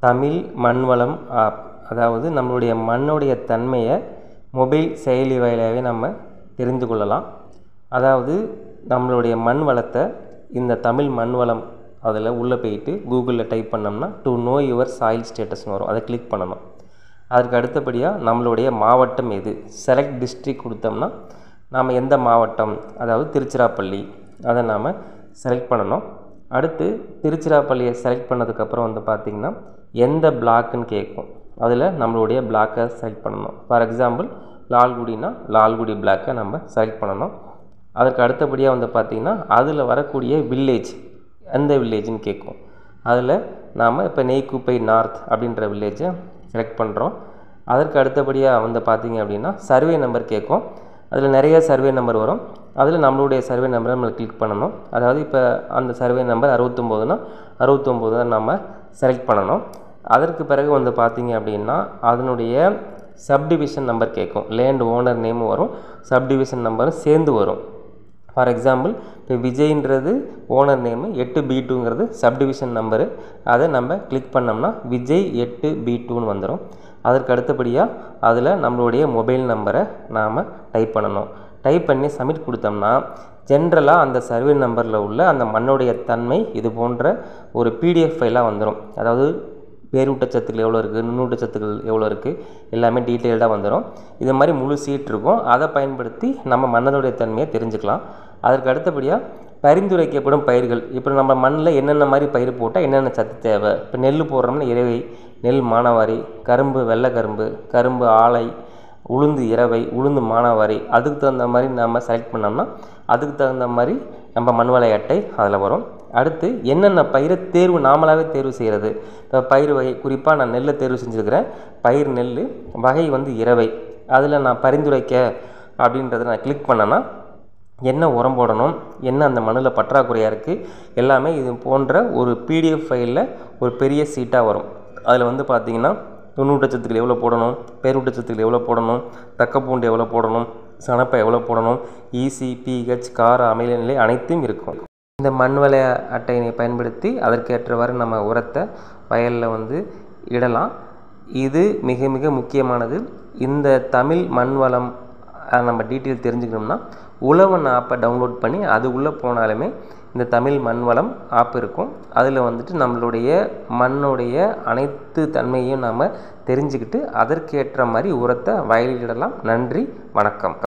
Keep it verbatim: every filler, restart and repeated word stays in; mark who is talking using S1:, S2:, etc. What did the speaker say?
S1: தமிழ் மண்வளம் ஆப், அதாவது நம்மளுடைய மண்ணுடைய தன்மையை மொபைல் செயலி வாயிலாகவே நம்ம தெரிந்து கொள்ளலாம். அதாவது நம்மளுடைய மண் வளத்தை இந்த தமிழ் மண் வளம் அதில் உள்ளே போயிட்டு கூகுளில் டைப் பண்ணோம்னா டு நோ யுவர் சாயில் ஸ்டேட்டஸ்னு வரும். அதை கிளிக் பண்ணணும். அதற்கு அடுத்தபடியாக நம்மளுடைய மாவட்டம் எது, செலக்ட் டிஸ்ட்ரிக்ட் கொடுத்தோம்னா நாம் எந்த மாவட்டம், அதாவது திருச்சிராப்பள்ளி, அதை நாம் செலக்ட் பண்ணணும். அடுத்து திருச்சிராப்பள்ளியை செலக்ட் பண்ணதுக்கப்புறம் வந்து பார்த்திங்கன்னா எந்த பிளாக்குன்னு கேட்கும். அதில் நம்மளுடைய பிளாக்கை செலக்ட் பண்ணணும். ஃபார் எக்ஸாம்பிள் லால்குடினா லால்குடி பிளாக்கை நம்ம செலக்ட் பண்ணணும். அதற்கு அடுத்தபடியாக வந்து பார்த்திங்கன்னா அதில் வரக்கூடிய வில்லேஜ் எந்த வில்லேஜ்னு கேட்கும். அதில் நாம் இப்போ நெய்க்குப்பை நார்த் அப்படின்ற வில்லேஜை செலக்ட் பண்ணுறோம். அதற்கு அடுத்தபடியாக வந்து பார்த்திங்க அப்படின்னா சர்வே நம்பர் கேட்கும். அதில் நிறைய சர்வே நம்பர் வரும். அதில் நம்மளுடைய சர்வே நம்பரை நம்ம கிளிக் பண்ணணும். அதாவது இப்போ அந்த சர்வே நம்பர் அறுபத்தொம்போதுனா அறுபத்தொம்போது தான் நம்ம செலக்ட் பண்ணணும். அதற்கு பிறகு வந்து பார்த்திங்க அப்படின்னா அதனுடைய சப்டிவிஷன் நம்பர் கேட்கும். லேண்ட் ஓனர் நேமும் வரும், சப்டிவிஷன் நம்பரும் சேர்ந்து வரும். ஃபார் எக்ஸாம்பிள் இப்போ விஜய்ன்றது ஓனர் நேமு, எட்டு பி டூங்கிறது சப்டிவிஷன் நம்பரு. அதை நம்ம கிளிக் பண்ணோம்னா விஜய் எட்டு பி டூன்னு வந்துடும். அதற்கு அடுத்தபடியாக அதில் நம்மளுடைய மொபைல் நம்பரை நாம் டைப் பண்ணணும். டைப் பண்ணி சப்மிட் கொடுத்தோம்னா ஜென்ரலாக அந்த சர்வே நம்பரில் உள்ள அந்த மண்ணுடைய தன்மை இது போன்ற ஒரு பிடிஎஃப் ஃபைலாக வந்துடும். அதாவது பேரூட்டச்சத்துக்கள் எவ்வளோ இருக்குது, நுண்ணூட்டச்சத்துக்கள் எவ்வளோ இருக்குது, எல்லாமே டீட்டெயில்டாக வந்துடும். இது மாதிரி முழு சீட் இருக்கும். அதை பயன்படுத்தி நம்ம மண்ணுடைய தன்மையை தெரிஞ்சுக்கலாம். அதற்கு அடுத்தபடியாக பரிந்துரைக்கப்படும் பயிர்கள், இப்போ நம்ம மண்ணில் என்னென்ன மாதிரி பயிர் போட்டால் என்னென்ன சத்து தேவை. இப்போ நெல் போடுறோம்னா இரவை, நெல் மானாவாரி, கரும்பு வெள்ளை கரும்பு, கரும்பு ஆலை, உளுந்து இரவை, உளுந்து மானாவாரி, அதுக்கு தகுந்த மாதிரி நம்ம செலக்ட் பண்ணோம்னா அதுக்கு தகுந்த மாதிரி நம்ம மண்வள அட்டை அதில் வரும். அடுத்து என்னென்ன பயிரை தேர்வு நாமளாகவே தேர்வு செய்கிறது. இப்போ பயிர் வகை குறிப்பாக நான் நெல்லை தேர்வு செஞ்சுருக்கிறேன். பயிர் நெல் வகை வந்து இரவை. அதில் நான் பரிந்துரைக்க அப்படின்றத நான் கிளிக் பண்ணேன்னா என்ன உரம் போடணும், என்ன அந்த மண்ணில் பற்றாக்குறையாக இருக்குது, எல்லாமே இது போன்ற ஒரு பிடிஎஃப் ஃபைலில் ஒரு பெரிய சீட்டாக வரும். அதில் வந்து பார்த்திங்கன்னா நுண்ணூட்டச்சத்துக்கள் எவ்வளோ போடணும், பேரூட்டச்சத்துக்கள் எவ்வளோ போடணும், தக்கப்பூண்டு எவ்வளோ போடணும், சணப்பை எவ்வளோ போடணும், ஈசி, பிஹெச், கார அமில நிலை அனைத்தும் இருக்கும். இந்த மண்வள அட்டையினை பயன்படுத்தி அதற்கேற்றவாறு நம்ம உரத்தை வயலில் வந்து இடலாம். இது மிக மிக முக்கியமானது. இந்த தமிழ் மண்வளம் நம்ம டீட்டெயில் தெரிஞ்சுக்கணும்னா உழவன் ஆப்பை டவுன்லோட் பண்ணி அது உள்ளே போனாலுமே இந்த தமிழ் மண்வளம் ஆப் இருக்கும். அதில் வந்துட்டு நம்மளுடைய மண்ணுடைய அனைத்து தன்மையும் நாம் தெரிஞ்சுக்கிட்டு அதற்கேற்ற மாதிரி உரத்தை வயலில் இடலாம். நன்றி, வணக்கம்.